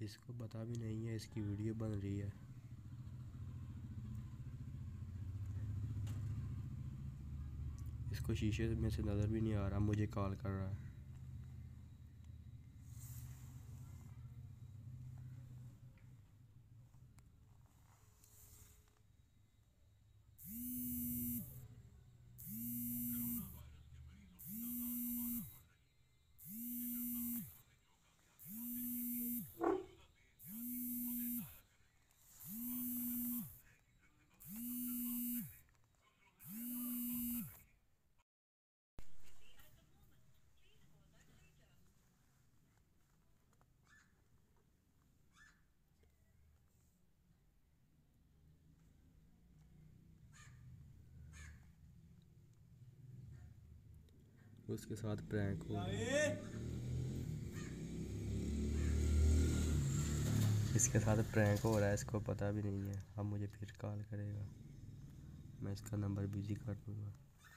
इसको पता भी नहीं है इसकी वीडियो बन रही है। इसको शीशे में से नज़र भी नहीं आ रहा, मुझे कॉल कर रहा है। उसके साथ प्रैंक हो रहा है। इसके साथ प्रैंक हो रहा है, इसको पता भी नहीं है। अब मुझे फिर कॉल करेगा, मैं इसका नंबर बिजी कर दूँगा।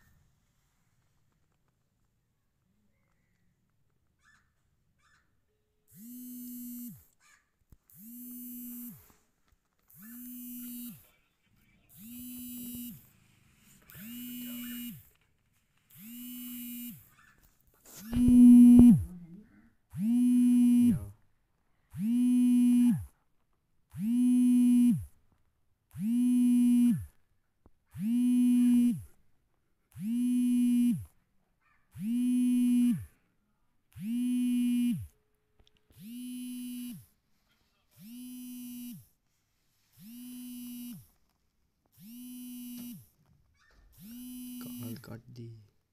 कॉल काट दी।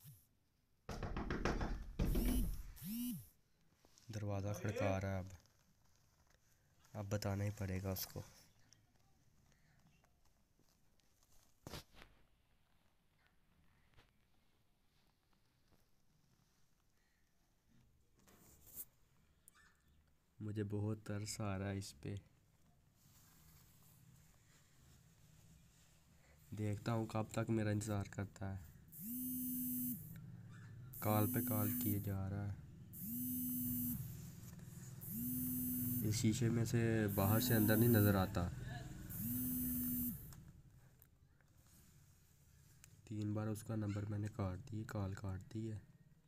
दरवाज़ा खड़का रहा है। अब बताना ही पड़ेगा उसको। मुझे बहुत तरस आ रहा है इस पे। देखता हूँ कब तक मेरा इंतज़ार करता है। कॉल पे कॉल किए जा रहा है। इस शीशे में से बाहर से अंदर नहीं नज़र आता। 3 बार उसका नंबर मैंने काट दी, कॉल काट दी है।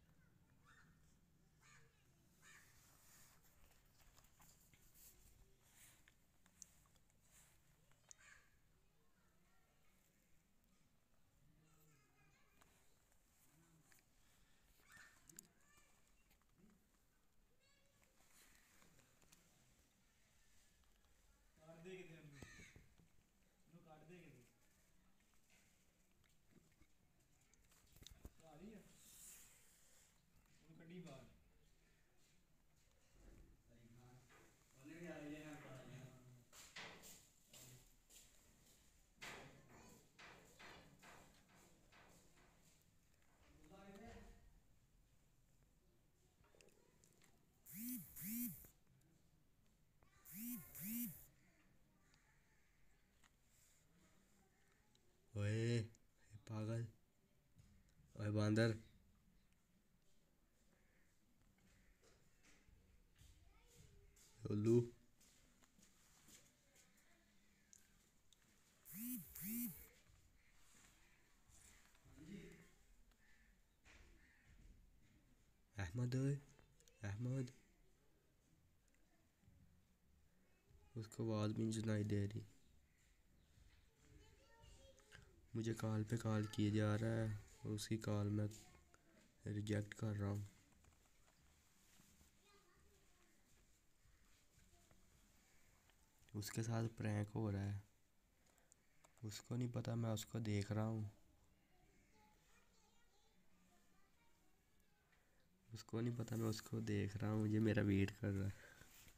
ओए पागल, ओए बंदर, उल्लू। अहमद, ओए अहमद। उसको आवाज़ भी नहीं सुनाई दे रही। मुझे कॉल पे कॉल किए जा रहा है, उसकी कॉल मैं रिजेक्ट कर रहा हूँ। उसके साथ प्रैंक हो रहा है। उसको नहीं पता मैं उसको देख रहा हूँ। उसको नहीं पता मैं उसको देख रहा हूँ, ये मेरा वेट कर रहा है।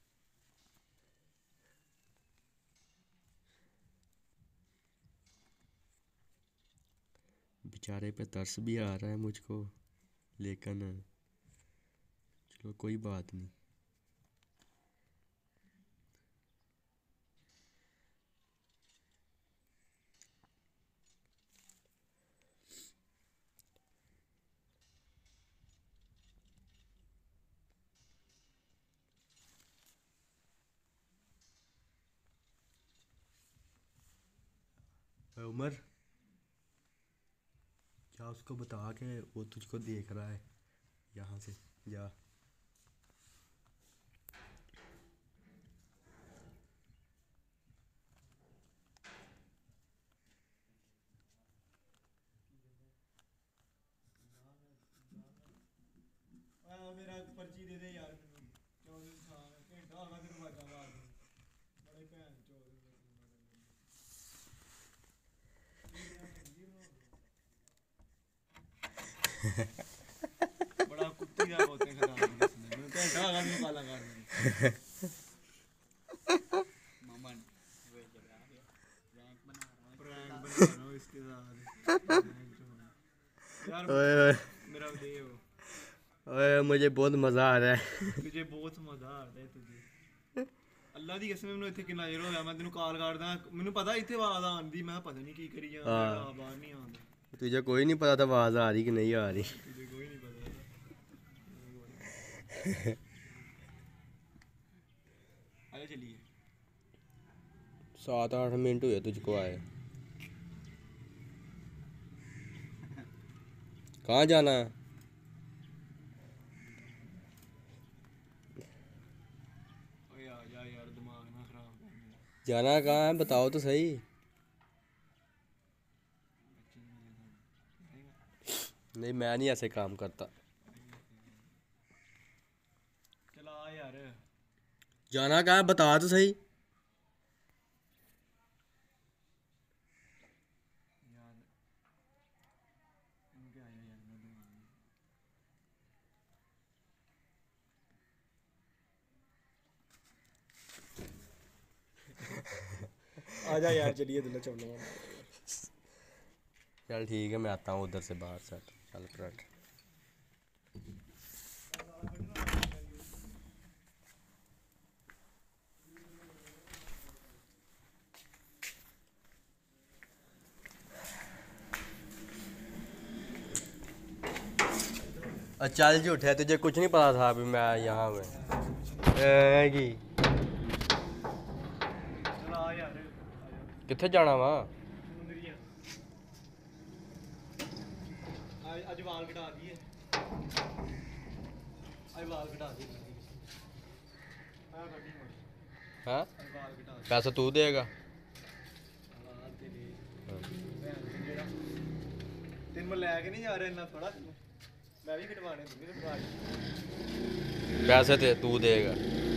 बेचारे पे तरस भी आ रहा है मुझको, लेकिन चलो कोई बात नहीं। उमर, क्या उसको बता के वो तुझको देख रहा है, यहाँ से जा। मेरा पर्ची दे दे यार मैनू 24 साल घंटा होगा तेरे बाजा मार बड़े भैन चोद बड़ा कुत्ती का होते हैं खराब घंटा होगा मैं पाला कर ममन प्रैंक बना रहा हूँ इसके साथ यार मेरा देव ओए मुझे बहुत मज़ा आ रहा है। तुझे बहुत मजा आ रहा है तुझे अल्लाह दी कसम मैनू इत्थे किन्ना चिर होया मैं तेनू कॉल करदा मैनू पता इत्थे आवाज आंदी मैं पता नहीं की करी जा बाहर नहीं आंदा तुझे कोई नहीं पता था आवाज़ आ रही कि नहीं आ रही। तुझे कोई नहीं पता आजा चलिए 7-8 मिनट हुए तुझको आए। कहाँ जाना है? ओए आ जा यार दिमाग ना खराब कर मेरा जाना कहाँ है बताओ तो सही। नहीं मैं नहीं ऐसे काम करता। चला आ यार जाना कहाँ है बता तो सही। यार इनको क्या आया यार मेरे दिमाग में आजा यार चलिए दुल्ला चौला चल ठीक है मैं आता हूँ उधर से बाहर से। चल फ्रंट। चल झूठे तुझे कुछ नहीं पता था अभी मैं यहाँ में की चला आ यार आजा कितने जाना वा। मुंदरिया आज वाल कटा दिए आज वाल कटा दिए हाँ बड़ी मोटी हाँ आज वाल कटा दिए पैसा तू देगा। वाल तेरे ਜਿਹੜਾ ਤੈਨੂੰ ਮੈਂ ਲੈ ਕੇ ਨਹੀਂ ਜਾ ਰਿਹਾ ਇੰਨਾ ਥੋੜਾ ਮੈਂ ਵੀ ਕਟਵਾਣੇ ਤੂੰ ਵੀ ਕਟਵਾ पैसे ते तू देगा।